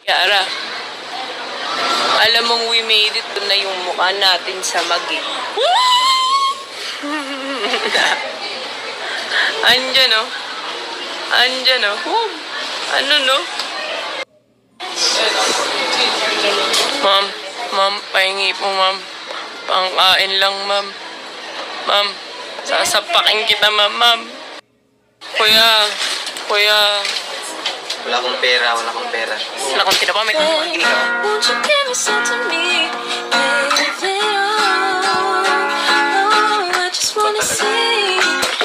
Kiara, alam mong we made it na yung mukha natin sa magi. Andyan oh. Andyan oh. Ano no? Ma'am, pahingi po ma'am. Pangkain lang ma'am. Ma'am, sasapakin kita ma'am. Kuya. Wala akong pera. Wala akong tinapamit. Makinig ako. Won't you give me some to me, baby? Oh, I just wanna see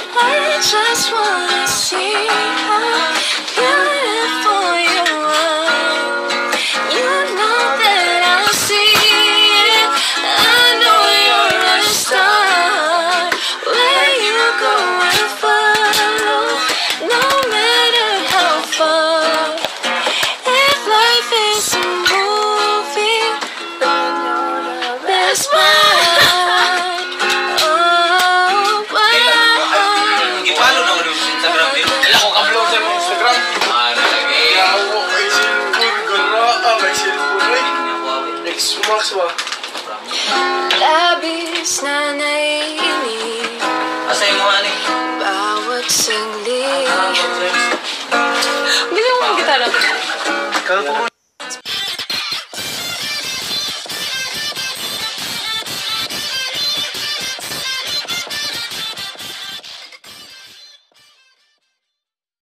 how beautiful you are. You know that I'll see it. I know you're a star. Where you go, I'll follow, no matter how far. If life is a movie, then you're the best part. Oh, Gipalo na ko sa Instagram din. Wala ko ka-vlog sa Instagram. Lagi. Kaya ako kay cellphone. Gala kay cellphone. X-Max ba? labis na naiinip Asa yung mga ani? bawat saglit. Bili mo ang gitara. Kaya